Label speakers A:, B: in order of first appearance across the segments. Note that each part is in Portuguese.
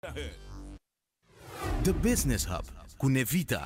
A: The Business Hub con Evita.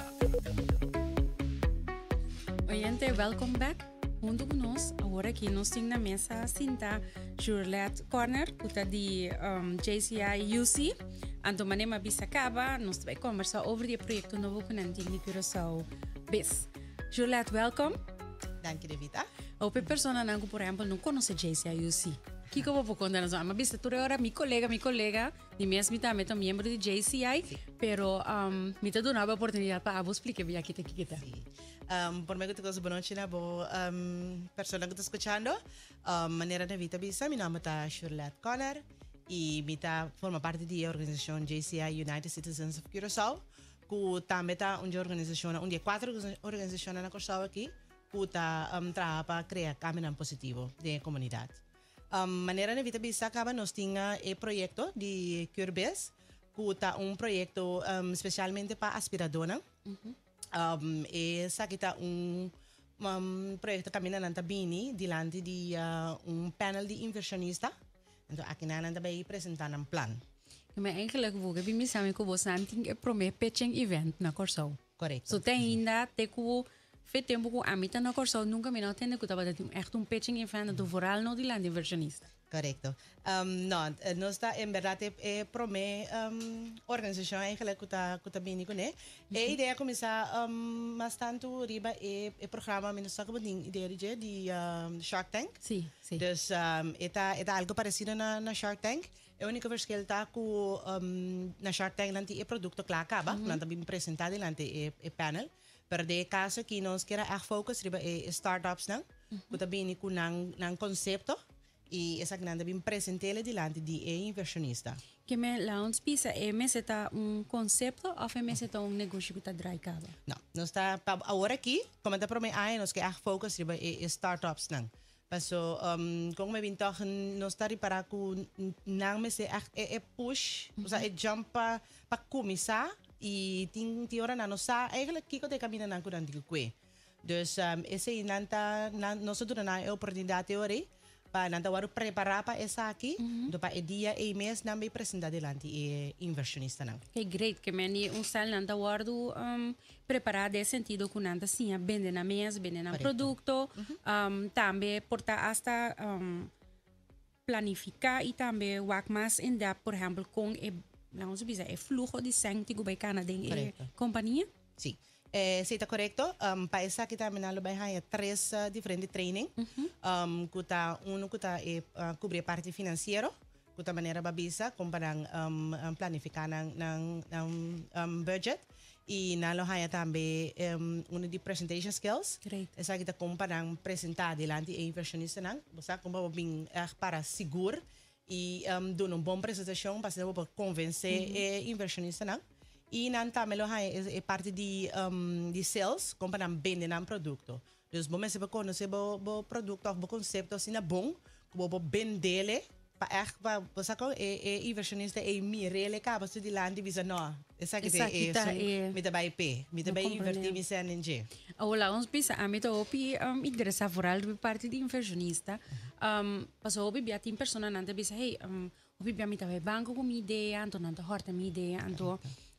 B: Oyente, welcome back. Junto conosco, agora aqui nós temos na mesa Cinta Juliette Corner, puta de JCI UC. Então, manema bisacaba, nós vamos conversar sobre o projeto novo com a Antigua Curaçao BIS. Juliette, welcome.
C: Dank je, Evita.
B: Outra pessoa não, por exemplo, não conhece JCI UC. Que eu vou contar na zona, mas bisa tu agora mi colega, de mesmo também é membro de JCI, sí. Pero me tá dando uma oportunidade para vos explicar bem aqui tá.
C: Sí. Por mim que te boa noite na boa pessoa que está escutando. Maneira de vida bisa, meu nome é Juliette Conner e me forma parte da organização JCI United Citizens of Curaçao, que também é uma organização, onde quatro organizações na Curaçao aqui, que trabalha para criar caminho positivo da comunidade. Maneira de vida bisa acaba nós tinha projeto de Curbes, que é projeto especialmente para aspiradora. Essa aqui está projeto caminhando na Bini, diante de panel de inversionista. Então aqui nós também apresentando plan.
B: Mas eigenlijk vou que me sabe que você não tem prometer pitching event na Curaçao.
C: Correto.
B: So tem ainda te que Fet tempo com a mita na Curaçao nunca me não tem que estava echt pitching event do voral no de land inversionista.
C: Correcto. Não, nós está em verdade prome organização eigenlijk que tá bem com né. A ideia começar bastante riba programa menos só que ideia de Shark Tank.
B: Sim.
C: Dus é algo parecido na Shark Tank. A única verschil tá que na Shark Tank nanti produto claro acaba, nanti bem apresentado nanti panel. Pero de caso que nós quer focus riba startups nang, que bem com nang concepto e essa que nanda bem apresentá-la diante de inversionista.
B: Que me lá uns pisa tá concepto ou tá negócio que tá dry cava?
C: Não, nós está agora aqui, como tá promete nós quer focus riba startups nang. Paso como me bem toch nós está para com nang me se push, ou seja, jump para começar e tem hora na nossa eigenlijk kiko te camina na kuran di kwe. Dus esse nanta nós durana a oportunidade ori para nanta waru preparar para essa aqui, do para dia e mês na me apresentar delante inversionista não.
B: Que great que meni sal nanta waru preparar de sentido com nanta sim vender na mês, vender na produto, também portar hasta planificar e também work mais in depth, por exemplo, com vamos dizer, é fluxo de sangue que vai Canadá em companhia?
C: Sim. Se está correto, para essa aqui também nós vamos três diferentes training. Que está cobrir a parte financeira, que está maneira babisa, comparar planificar ng budget. E nós vamos também de presentation skills.
B: Great.
C: Essa aqui está comparar apresentar delante de inversionista nang, você como bem para seguro e dar uma boa apresentação para convencer inversionista não. E não também é parte de sales, comprar vender um produto. Dus bom se conhecer o produto ou o conceito assim é bom, como vender para echt você com inversionista é mirele acaba de lá de visa não. Essa que é me também me também invertir me se anenge.
B: Olá, uns pisa a mim tô interessa foral de parte de inversionista. Passou obi bia tem pessoa não te bisa hey obi bia me também banco com minha ideia, então não tô horta minha ideia, então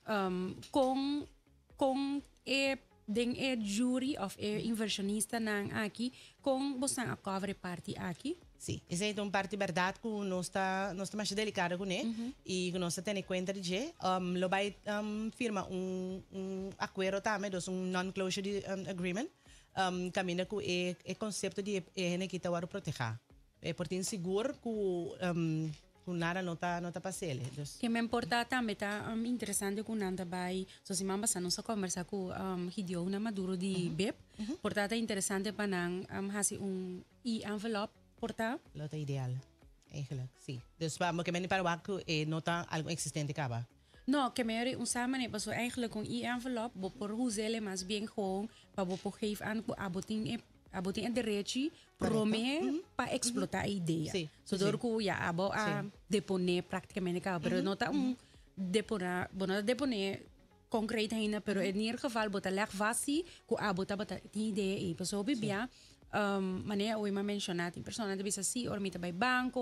B: com den jury of inversionista nang aqui com você a cover parte aqui.
C: Sim, essa é uma parte verdade que nós está mais delicada com ele e que nós temos conta de lo vai firma acordo também, dos non-closure agreement, caminha com o conceito de que está a proteger. É porque seguro que nada não tá passando.
B: Que me importa também tá interessante com nada vai, se mamba sa nossa conversa com Hidio na Maduro de BEP, portanto é interessante para nang hasi envelope porta.
C: Lota ideal, eigenlijk, sim. Dus maar que para o que nota algo existente acaba.
B: No, que me usamos paso eigenlijk een envelope, bo por hoezele mas bien gewoon, pa bo geef aan abotin direito prome para explotar a ideia.
C: Sí,
B: so dor ku ya abo a deponer praticamente ka, pero nota deponer concreto ainda, pero in ieder geval bota leg vasi ku abota bota ideia e paso bibia maneira o ima mencionar tem pessoa de bisa si or mita by banco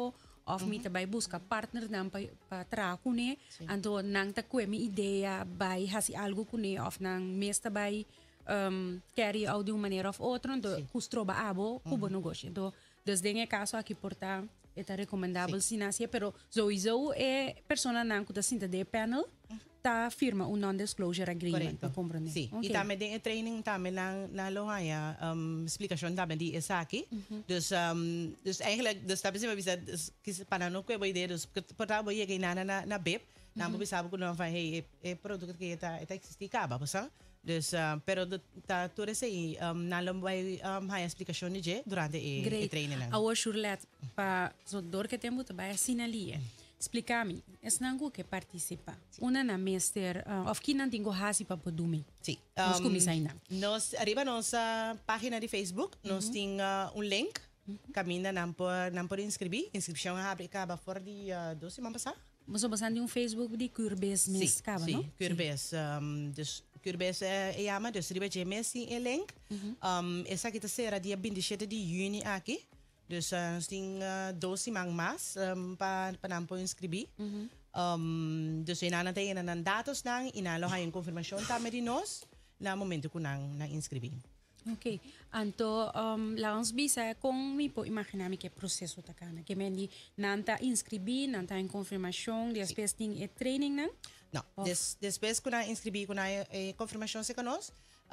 B: of mita bay busca partner nan pa tra kune anto nang ta kwemi idea bay hasi algo kune of nang mesta bay carry out de uma maneira of outra do custroba abo kubo negócio do desde em caso aqui porta é recomendável sinasia pero sowieso é persona nan kuta sinta de panel ta firma non-disclosure agreement.
C: Correcto. Sí. Okay. Y también de training también na lohaya explicación también di esaki. Dus eigenlijk dus tabi siya bisa kis panano ko boy de dus porta boy kay na beb na mo bisa ko no fa hey produto que eta existe acaba, basta. Dus pero ta tudo sei na lombay haya explicación de durante e training lang.
B: Awa surlet pa so dor que temos também sinalia. Explica-me, es nangu que participa. Una na mester, of kinan tingo hasi pa podumi.
C: Sí.
B: Nos kumisaina.
C: Nos arriba nossa página de Facebook, nos tem link. Camina nam por inscrever. Inscrição acaba fora de 2 semanas passada.
B: Mas basando um Facebook de Curbes mes acaba,
C: no?
B: Sim,
C: Curbes. Dus Curbes chama, dus arriba de mes sim link. Essa aqui será dia 27 de junho aqui. Dus sting 12 mang mas pa nampo inscrever. Dus inanatay na ng datos nang inaloha yung confirmation tama din nos na momento ko nang inscrever.
B: Ok. Anto laons bisa kung mi po imaginami que proceso takana que mendi nanta inscrever nanta yung confirmation después ting e training nang.
C: No, después ko na inscrever ko na confirmation sa kanos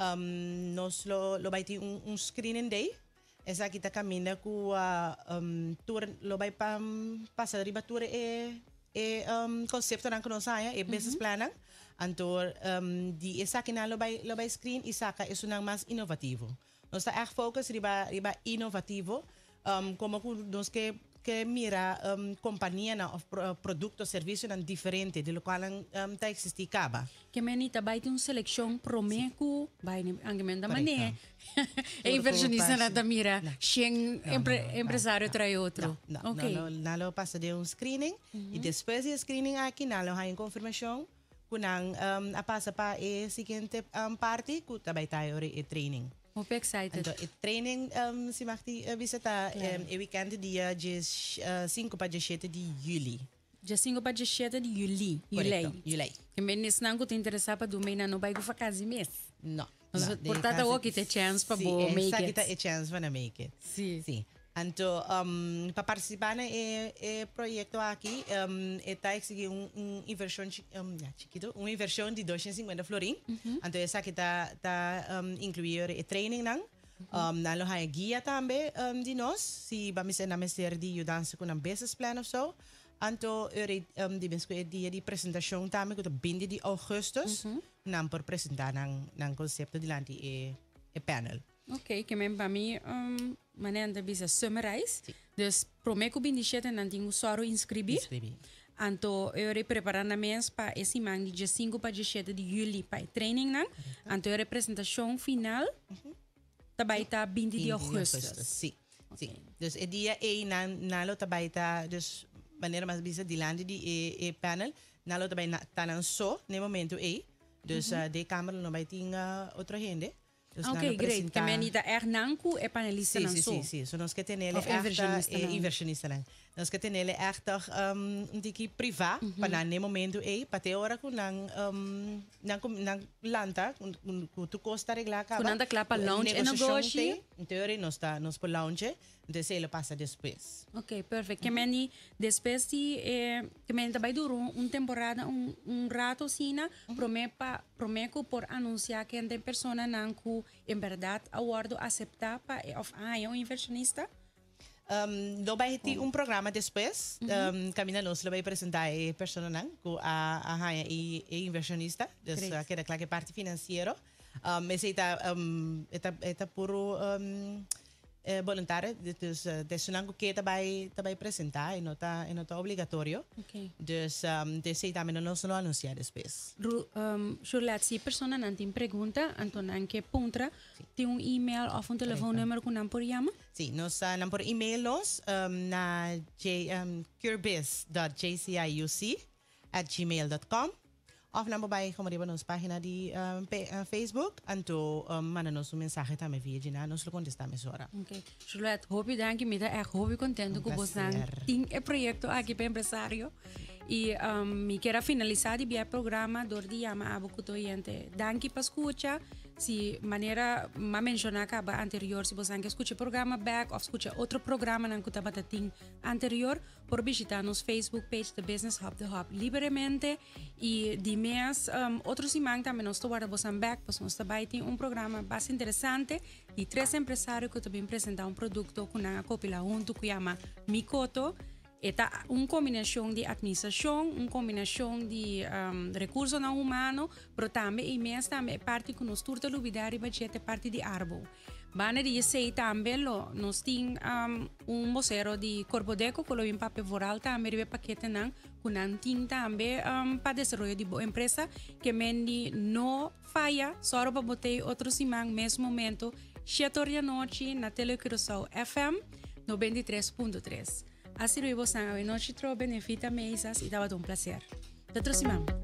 C: nos lo baiti un screening day. Esa kita camina ku tour lo bay pasa riba tour concepto nang kuno saya business plan nang antor di esa kina lo bay screen isaka es unang mas inovativo. Nos está echt focus riba inovativo como ku nos que mira companhia na of produto serviço nan diferente de lo qual ta existi caba.
B: Que menita vai ter uma seleção promeco vai angemenda mané. É inversionista na mira, xen empresário trai outro.
C: Okay. Nalo passa de um screening e depois do screening aqui nalo hay confirmação kunang a passa pa e seguinte parte ku tabay tayo e training.
B: Muito excited.
C: Então, training se marti visita e weekend dia 5 para 17 de julho.
B: Dia 5 para 17 de julho.
C: Julho.
B: Que menes não te interessar para dormir na não vai go fazer mês.
C: Não.
B: Portanto, o que te chance para bo make it.
C: Sim, chance para make it.
B: Sim.
C: Então, para participar no projeto aqui, está exigindo inversão chiquito, uma inversão de 250 florin. Então, essa aqui está incluir training nang. Nalo hay guia também de nós, se vamos na mestre de ajudança com um business plan of so. Então, de dia de apresentação também com o 20 de augustus, não por apresentar nang conceito delante e panel.
B: Ok, que men para mim maneira bisa summarize. Dus prometo que bindichet não tenho só inscrever. Anto eu preparar na mês para esse mang de 5 para 17 de julho para training nang. Anto eu apresentação final. Também tá 20 de agosto.
C: Sim. Sim. Dus o dia nalo também tá dus maneira mais bisa dilante de panel nalo também tá nan so no momento Dus de câmera não vai ter outra gente.
B: Ok, great. Que menita Hernanku é panelista não
C: so. Sim. So nós que tem ele inversionista lang. Nós que tem ele echt tiki privé para no momento para ter hora com nang lanta com tu costa reglar acaba.
B: Quando clapa lounge e negócio.
C: Em teoria nós por lounge, então ele passa depois.
B: Ok, perfeito. Que meni depois de que meni também durou temporada rato sina prometo por anunciar que tem pessoa não que em verdade acordo aceitar para of é um inversionista.
C: Lo vai ter programa depois. Camina nós lo vai apresentar a pessoa não que é inversionista, dus que é claro que parte financeira. Mas está puro voluntário, dus dessunango que vai apresentar e não tá obrigatório.
B: Okay.
C: Dus desse também nós não anunciar depois.
B: Juliet, se a pessoa não tem pergunta, então não que pontra, tem e-mail ou telefonnummer que não por chama?
C: Sim, nós não por e-mail nós na curbiz.jciuc@gmail.com of na babai como riba nos página de Facebook, anto manda nos mensagem também via de nós lo contestamos ora.
B: Ok. Juliette, hope danke me é hobby contento com você tem é projeto aqui para empresário e me quero finalizar de via programa do dia ama abo kutoyente. Danke para escuta. Se maneira ma mencionar acaba anterior, se você quer escutar o programa back ou escutar outro programa na que estava anterior, por visitar nos Facebook page The Business Hub, The Hub livremente e de mês outros imãs também nós estou guardando você back, pois nós também tem programa bastante interessante de 3 empresários que também apresentar produto com a copila junto que chama Mikoto. Eta combinação de administração, combinação de recursos humanos, mas também imensa também parte que nós turta luvidar e budget parte de arbo. Bana de sei também nós tem vocero de Corpodeco que lo papel voral também de paquete nan kunan ting também para desenvolver de boa empresa que mendi no falha só para botar outros imang mesmo momento 7 da noite na Telecruzão FM 93.3. Assim, eu vou sair noite, benefita mesas e dava um prazer. Até próxima.